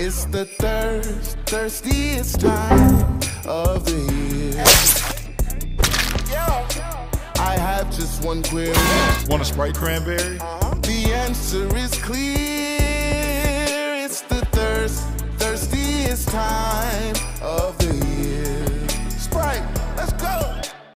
It's the thirstiest time of the year. I have just one query. Want a Sprite Cranberry? The answer is clear. It's the thirstiest time of the